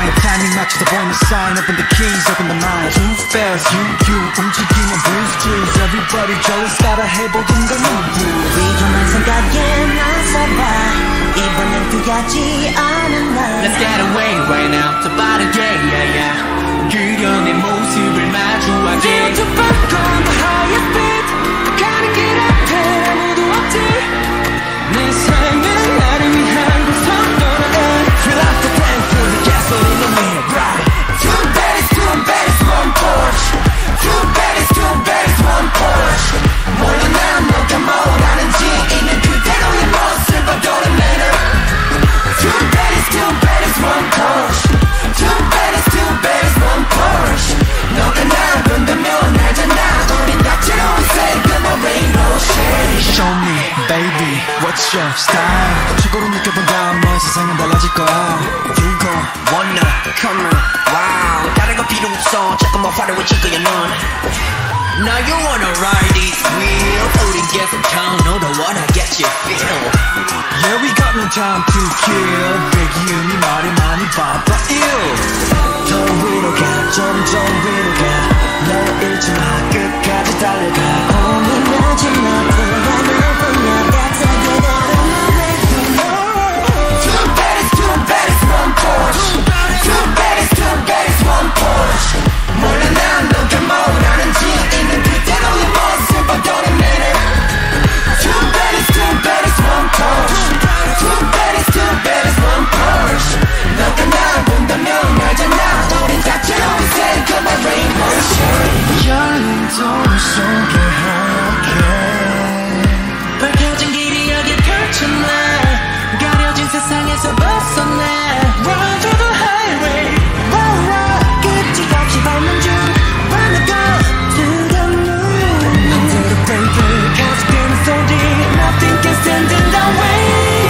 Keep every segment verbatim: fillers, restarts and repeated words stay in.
mind 타이밍 맞춰서 보이는 sign open the keys open the mind too fast you you 움직이면 bruise juice everybody jealous 따라 해보던 건 누구 위험한 생각에 나서봐 이번엔 피하지 않은 날 Let's get away right now 더 빠르게 yeah yeah 그려낸 모습을 마주하게 Feel to back on the highest beat 가는 길 앞에 아무도 없지 내 삶은 나를 위한 곳 Fill up the tank full of gasoline in me right Two baddies, two baddies, one Porsche Two baddies, two baddies, one Porsche 몰라 난 너가 뭐라는지 있는 그대로의 모습 But don't matter Two baddies, two baddies, one Porsche Two baddies, two baddies, one Porsche 너가 날 본다면 알잖아 우린 다채로운 색은 뭐 rainbow shade Show me baby what's your style 최고로 느껴본다면 세상은 달라질 거야 You go Wanna come on wow 다른 거 필요 없어 자꾸만 화려해질 거야 넌 Now you wanna ride this wheel 우린 계속 count no the one I get you feel Yeah we got no time to kill Big Yumi 말이 많이 바빠 ill 더 위로 가 점점 위로 가너 잃지 마 끝까지 달려가 오늘 마지막 불안할 뿐이야 That's a good Two baddies, two baddies, one Porsche Two baddies, two baddies, one Porsche 몰라 난 너가 뭐라는지 있는 그대로의 모습 But don't matter Two baddies, two baddies, one Porsche Two baddies, two baddies, one Porsche 너가 날 본다면 알잖아 우린 다채로운 색은 뭐 rainbow shade 열린 돌 속에 하얗게 밝혀진 길이 여기 펼쳐내 가려진 세상에서 벗어나 Run to the highway Roll roll 끝이 없이 밟는 줄 Wanna go to the moon 흔들어 baby 계속되는 소리 Nothing can stand in the way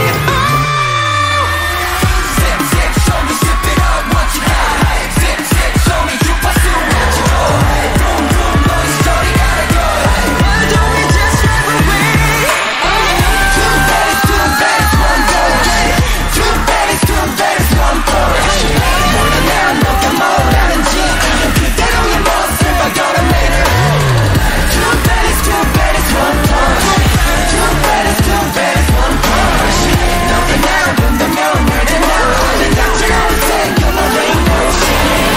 Zip zip show me zip it up what you got Zip zip show me 주파수 what you got Boom boom 너의 스토리 gotta go Why don't we just drive away Two baddies, two baddies, one Porsche Two baddies, two baddies, one Porsche 몰라 난 너가 뭐라는지 있는 그대로의 모습 But don't matter Two baddies, two baddies, one Porsche Two baddies, two baddies, one Porsche 너가 날 본다면 알잖아 우린 다채로운 색은 뭐 rainbow shade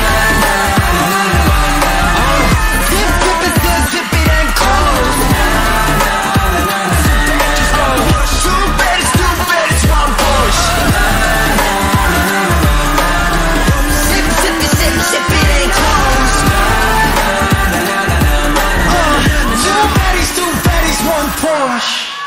Zip zip it zip zip it and close Two baddies, two baddies, one Porsche Zip zip it zip zip it and close Two baddies, two baddies, one Porsche